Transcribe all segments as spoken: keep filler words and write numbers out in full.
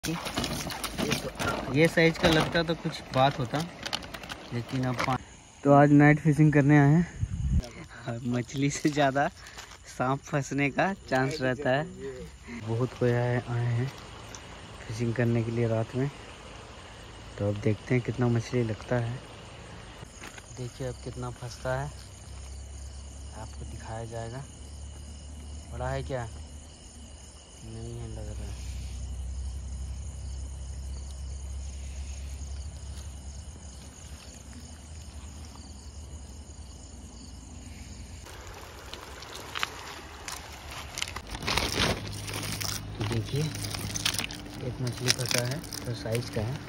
ये साइज का लगता तो कुछ बात होता, लेकिन अब तो आज नाइट फिशिंग करने आए हैं। मछली से ज़्यादा सांप फंसने का चांस रहता है। बहुत कोई आए आए हैं फिशिंग करने के लिए रात में, तो अब देखते हैं कितना मछली लगता है। देखिए अब कितना फंसता है, आपको दिखाया जाएगा। बड़ा है क्या? नहीं है लग रहा है। देखिए एक मछली फंसा है, तो साइज का है।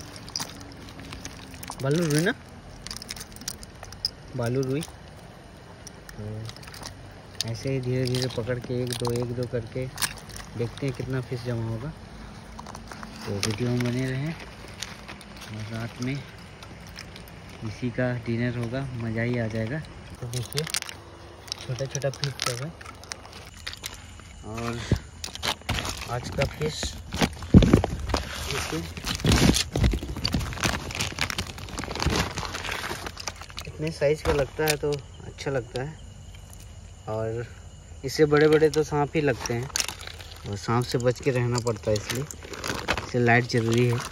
बालू रुई ना, बालू रुई। तो ऐसे ही धीरे धीरे पकड़ के एक दो एक दो करके देखते हैं कितना फिश जमा होगा। तो वीडियो में बने रहें और रात में इसी का डिनर होगा, मज़ा ही आ जाएगा। तो देखिए छोटा छोटा फिश सब है और आज का फिश देखिए इतने साइज का लगता है तो अच्छा लगता है। और इससे बड़े बड़े तो सांप ही लगते हैं और सांप से बच के रहना पड़ता है, इसलिए इससे लाइट जरूरी है।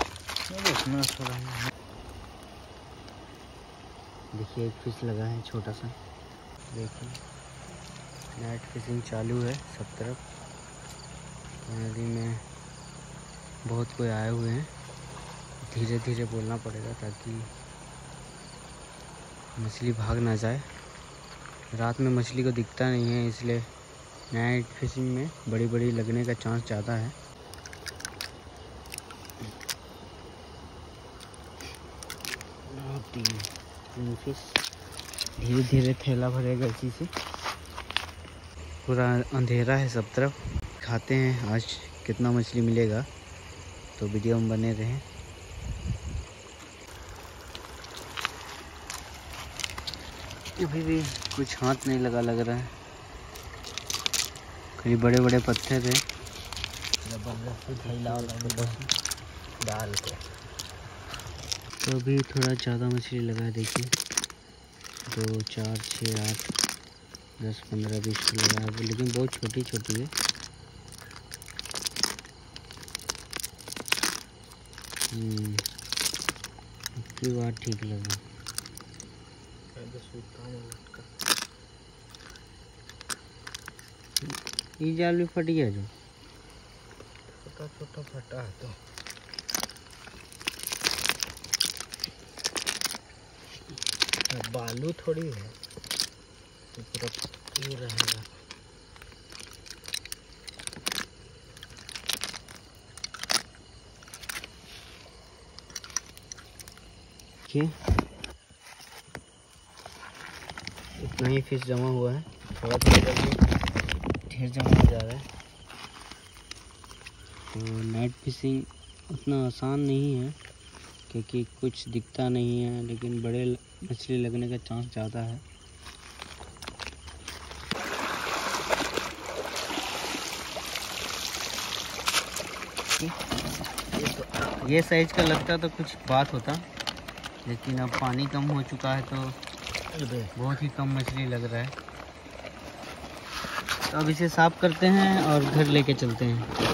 देखिए एक फिश लगा है छोटा सा। देखिए नाइट फिशिंग चालू है सब तरफ। नदी में बहुत कोई आए हुए हैं, धीरे धीरे बोलना पड़ेगा ताकि मछली भाग ना जाए। रात में मछली को दिखता नहीं है, इसलिए नाइट फिशिंग में बड़ी बड़ी लगने का चांस ज़्यादा है। तीन तीन फिश धीरे धीरे थैला भरेगा इसी से। पूरा अंधेरा है सब तरफ। खाते हैं आज कितना मछली मिलेगा, तो वीडियो में बने रहें। अभी भी कुछ हाथ नहीं लगा लग रहा है, कई बड़े बड़े पत्थर है। डाल के तो अभी थोड़ा ज़्यादा मछली लगा है। देखिए दो चार छः आठ दस पंद्रह बीस लगा है, लेकिन बहुत छोटी छोटी है। की बात ठीक लगा। ये जाल भी फट गया, जो छोटा छोटा फटा है। तो बालू थोड़ी है, तो पूरा ये रहेगा। इतना ही फिश जमा हुआ है, थोड़ा थोड़ा ढेर जमा हो जा रहा है। तो नाइट फिशिंग उतना आसान नहीं है क्योंकि कुछ दिखता नहीं है, लेकिन बड़े मछली लगने का चांस ज़्यादा है। ये साइज का लगता तो कुछ बात होता, लेकिन अब पानी कम हो चुका है तो बहुत ही कम मछली लग रहा है। तो अब इसे साफ करते हैं और घर लेके चलते हैं।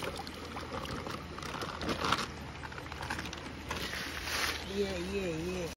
ये ये ये